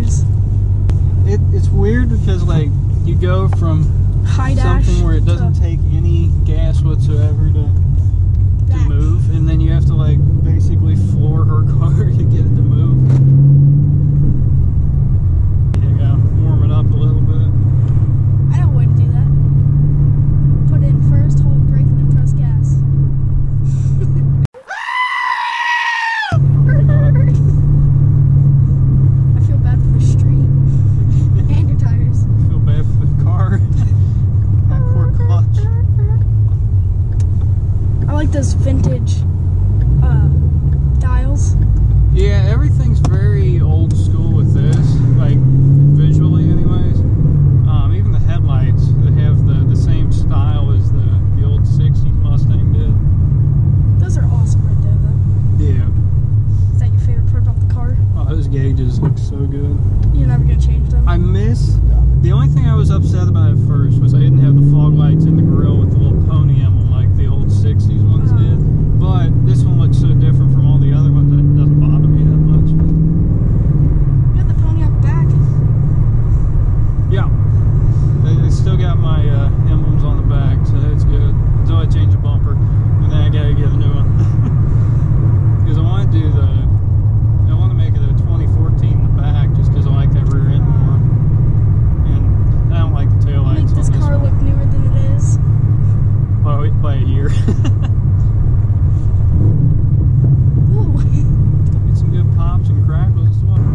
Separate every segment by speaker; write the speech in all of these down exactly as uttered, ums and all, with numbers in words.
Speaker 1: tires.
Speaker 2: It, it's weird because like you go from
Speaker 1: High dash
Speaker 2: something where it doesn't
Speaker 1: to
Speaker 2: take any gas whatsoever to, to
Speaker 1: that.
Speaker 2: move, and then you have to like basically floor her car to get it to move. There you go, warm it up a little bit.
Speaker 1: I know a way to do that. Put it in first, hold brake, and then press gas. I feel bad for the street and your tires.
Speaker 2: I feel bad for the car. That poor clutch.
Speaker 1: I like those vintage uh, dials.
Speaker 2: Yeah, everything's very old school with this, like visually anyways. Um, even the headlights, they have the, the same style as the, the old sixties Mustang did.
Speaker 1: Those are awesome right there, though.
Speaker 2: Yeah.
Speaker 1: Is that your favorite part about the car?
Speaker 2: Oh, those gauges look so good.
Speaker 1: You're never gonna change them?
Speaker 2: I miss, the only thing I was upset about at first was I didn't have the fog lights in the grill with the little pony emblem like the old sixties ones
Speaker 1: Uh.
Speaker 2: did. But this one looks so different from all the other ones that it doesn't bother me that much.
Speaker 1: You got the pony out back.
Speaker 2: Yeah. They, they still got my uh, emblems on the back, so that's good. Until I change the bumper, and then I gotta get a new one. Because I want to do the, I want to make it a twenty fourteen in the back, just because I like that rear end more. And I don't like the tail
Speaker 1: Make
Speaker 2: lights
Speaker 1: this
Speaker 2: on this
Speaker 1: car
Speaker 2: one.
Speaker 1: look newer than it is.
Speaker 2: By, by a year.
Speaker 1: Ooh.
Speaker 2: Get some good pops and crackles. This one.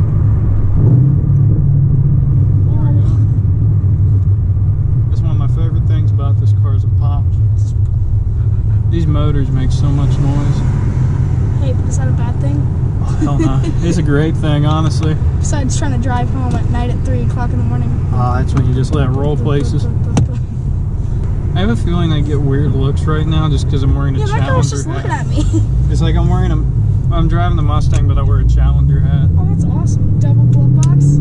Speaker 2: There we go. That's one of my favorite things about this car is the pops. These motors make so much noise.
Speaker 1: Hey, but is that a bad thing?
Speaker 2: Oh, hell no. It's a great thing, honestly.
Speaker 1: Besides trying to drive home at night at three o'clock in the morning.
Speaker 2: Ah, that's when you just let it roll places. I have a feeling I get weird looks right now just because I'm wearing a
Speaker 1: Yeah, that guy was
Speaker 2: Challenger
Speaker 1: just looking
Speaker 2: hat.
Speaker 1: at me.
Speaker 2: It's like I'm wearing a, I'm driving the Mustang, but I wear a Challenger hat.
Speaker 1: Oh, that's awesome. Double glove box.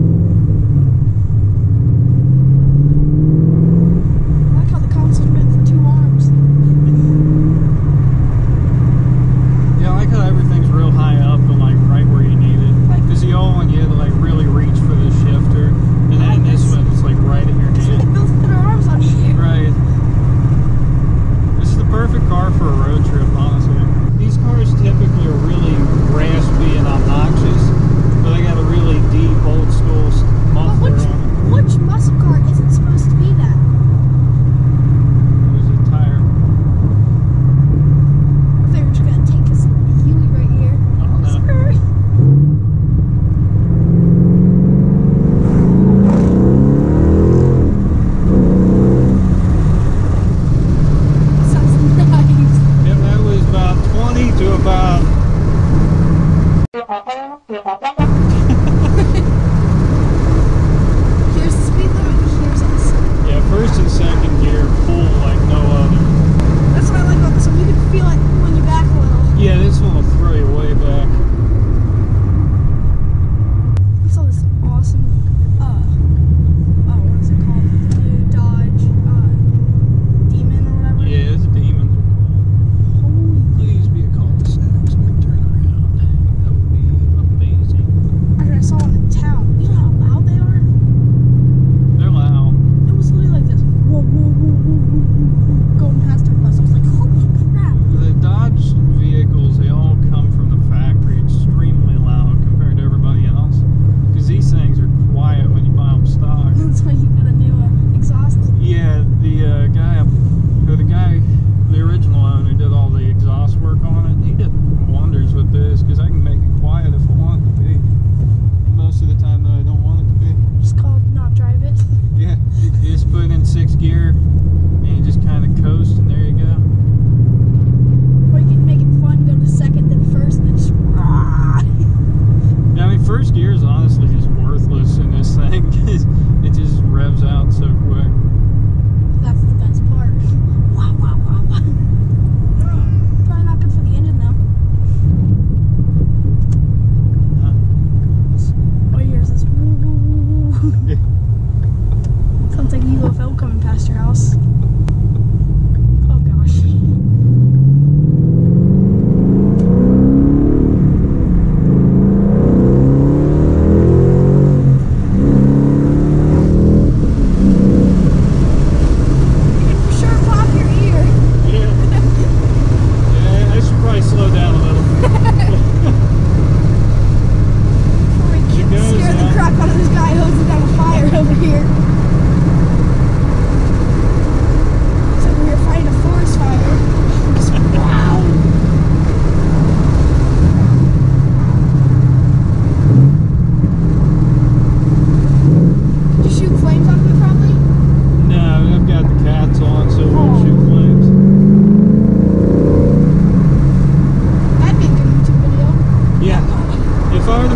Speaker 1: I like how the console's meant for two arms.
Speaker 2: Yeah, I like how everything's real high up and like right where you need it.
Speaker 1: Like-
Speaker 2: Because the old one, you had to like really reach for the shifter, and then in this one, it's like right in your
Speaker 1: They
Speaker 2: hand.
Speaker 1: both put our arms on here.
Speaker 2: Right. This is the perfect car for a road trip, honestly. These cars typically are really raspy and obnoxious, but they got a really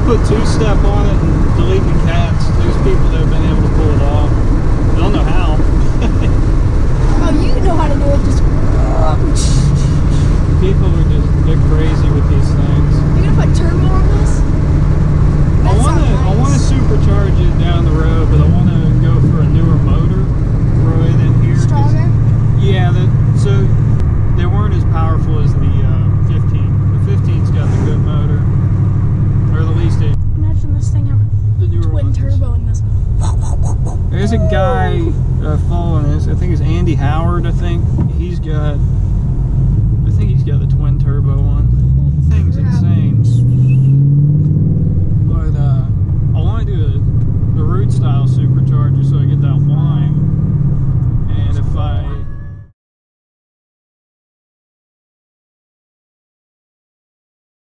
Speaker 2: put two-step on it and delete the cats. There's people that have been able to pull it off. They don't know how.
Speaker 1: Oh, you know how to do it. Just.
Speaker 2: People are just they're crazy with these things.
Speaker 1: You're gonna put turbo on this?
Speaker 2: I want to
Speaker 1: nice.
Speaker 2: I want to supercharge it down the road, but I want to go for a newer motor. Throw it in here.
Speaker 1: Stronger?
Speaker 2: Yeah, the, so they weren't as powerful as the uh, fifteen. The fifteen's got the good motor, or at least it.
Speaker 1: Imagine this thing having
Speaker 2: The newer
Speaker 1: twin
Speaker 2: ones.
Speaker 1: turbo in this.
Speaker 2: There's a guy uh, following this. I think it's Andy Howard. I think he's got. I think he's got the twin turbo one.